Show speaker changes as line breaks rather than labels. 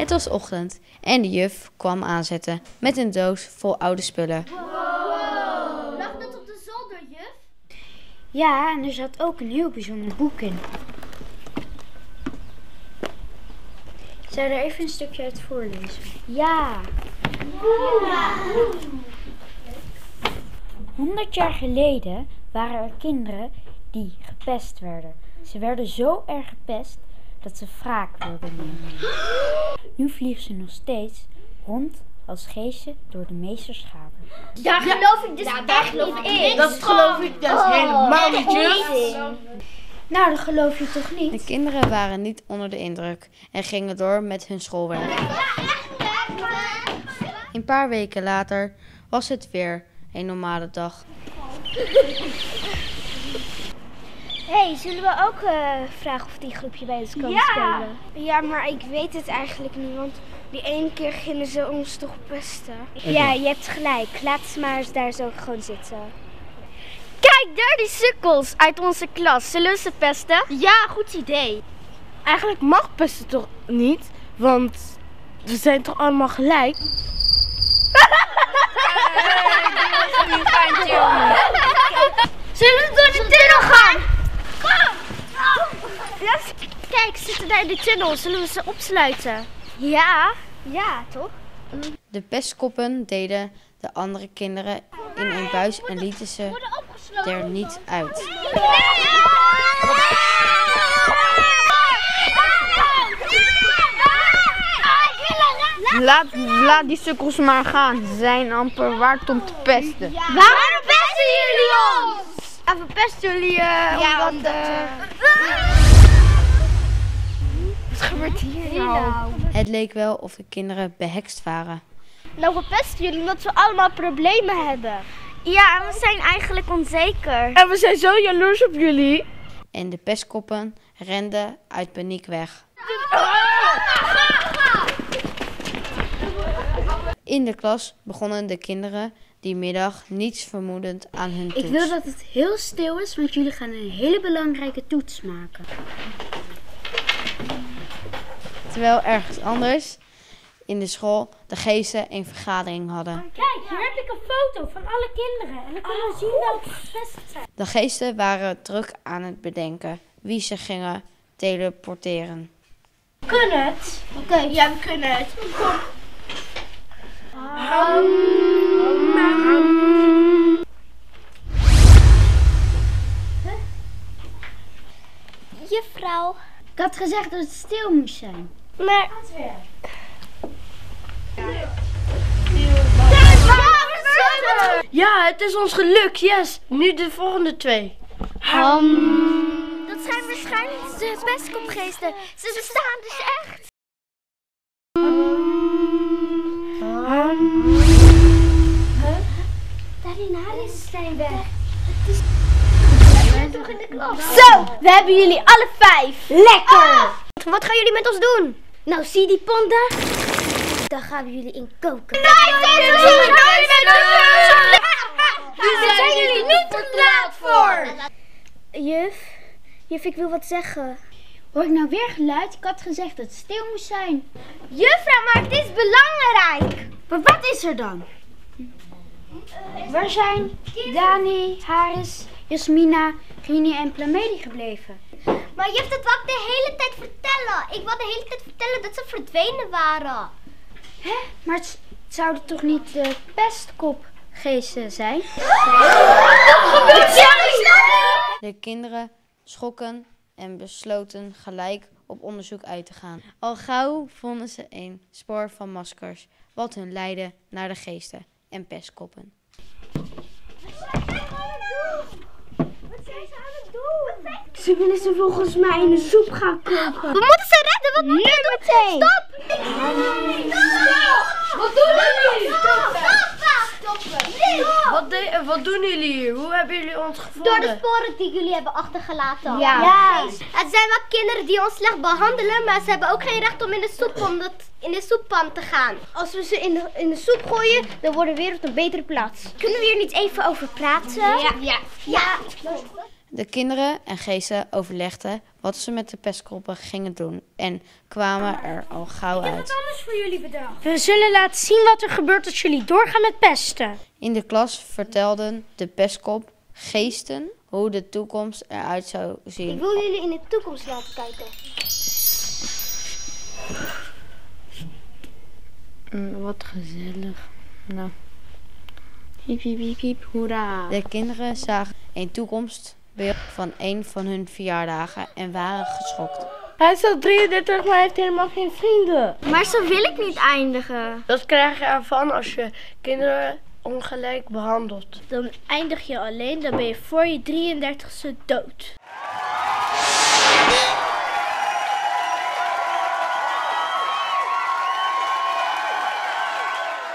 Het was ochtend en de juf kwam aanzetten met een doos vol oude spullen.
Wow. Lag dat op de zolder, juf?
Ja, en er zat ook een heel bijzonder boek in. Zou je er even een stukje uit voorlezen? Ja. 100 jaar geleden waren er kinderen die gepest werden. Ze werden zo erg gepest dat ze wraak wilden nemen. Nu vliegen ze nog steeds rond als geesten door de meesterschade.
Daar geloof ik dus echt niet in.
Dat geloof ik dus helemaal niet, juf.
Nou, dat geloof je toch niet?
De kinderen waren niet onder de indruk en gingen door met hun schoolwerk. Een paar weken later was het weer een normale dag.
Hey, zullen we ook vragen of die groepje bij ons komen spelen?
Ja, maar ik weet het eigenlijk niet, want die ene keer gingen ze ons toch pesten.
Ja, je hebt gelijk. Laat ze maar eens daar zo gewoon zitten. Kijk, daar die sukkels uit onze klas. Zullen we ze pesten? Ja, goed idee.
Eigenlijk mag pesten toch niet, want we zijn toch allemaal gelijk?
Zullen we door de tunnel gaan? Ja, kijk, ze zitten daar in de tunnel. Zullen we ze opsluiten? Ja, toch?
De pestkoppen deden de andere kinderen in een buis en lieten ze er niet uit.
Laat die sukkels maar gaan. Ze zijn amper waard om te pesten.
Ja. Waarom pesten jullie ons?
Ja, we pesten jullie omdat...
Wat gebeurt hier nou?
Het leek wel of de kinderen behekst waren.
Nou, we pesten jullie omdat we allemaal problemen hebben. Ja, en we zijn eigenlijk onzeker.
En we zijn zo jaloers op jullie.
En de pestkoppen renden uit paniek weg. In de klas begonnen de kinderen die middag niets vermoedend aan hun toets.
Ik wil dat het heel stil is, want jullie gaan een hele belangrijke toets maken.
Terwijl ergens anders in de school de geesten een vergadering hadden.
Kijk, hier heb ik een foto van alle kinderen. En dan kunnen we zien welke gepest zijn.
De geesten waren druk aan het bedenken wie ze gingen teleporteren.
Kunnen het? Oké. Ja, we kunnen het. Kom. Juffrouw.
Ik had gezegd dat het stil moest zijn.
Maar...
Ja, het is ons gelukt, yes. Nu de volgende twee.
Dat zijn waarschijnlijk de pestkopgeesten. Ze bestaan dus echt. Darinaris zijn weg. We zijn toch in de klas? Zo, we hebben jullie alle 5. Lekker! Wat gaan jullie met ons doen? Nou, zie die ponden? Daar gaan we jullie in koken. Daar zijn jullie niet te laat voor! Juf, ik wil wat zeggen.
Hoor ik nou weer geluid? Ik had gezegd dat het stil moest zijn.
Juffrouw, maar het is belangrijk.
Maar wat is er dan? Waar zijn Dani, Haris, Jasmina, Rini en Plamedi gebleven?
Maar juf, dat wou ik de hele tijd vertellen. Ik wou de hele tijd vertellen dat ze verdwenen waren.
Hè? Maar het zouden toch niet de pestkopgeesten zijn?
De kinderen schrokken en besloten gelijk op onderzoek uit te gaan. Al gauw vonden ze een spoor van maskers, wat hun leidde naar de geesten en pestkoppen.
Wat zijn ze aan het doen?
Ze willen ze volgens mij in de soep gaan koken.
We moeten ze redden, wat moeten we doen? Meteen. Stop! Wat doen jullie?
Wat doen jullie hier? Hoe hebben jullie ons gevonden?
Door de sporen die jullie hebben achtergelaten.
Ja.
Het zijn wel kinderen die ons slecht behandelen, maar ze hebben ook geen recht om in de soeppan te gaan. Als we ze in de soep gooien, dan wordt de wereld een betere plaats. Kunnen we hier niet even over praten? Ja.
De kinderen en geesten overlegden wat ze met de pestkoppen gingen doen en kwamen er al gauw uit.
Alles voor jullie bedacht.
We zullen laten zien wat er gebeurt als jullie doorgaan met pesten.
In de klas vertelden de pestkop geesten hoe de toekomst eruit zou
Ik
zien.
wil jullie in de toekomst laten kijken.
Wat gezellig. Nou. Hiep, hiep, hiep, hiep, hoera.
De kinderen zagen een toekomstbeeld van een van hun verjaardagen en waren geschokt.
Hij is al 33, maar hij heeft helemaal geen vrienden.
Maar zo wil ik niet eindigen.
Dat krijg je ervan als je kinderen ongelijk behandelt.
Dan eindig je alleen, dan ben je voor je 33ste dood.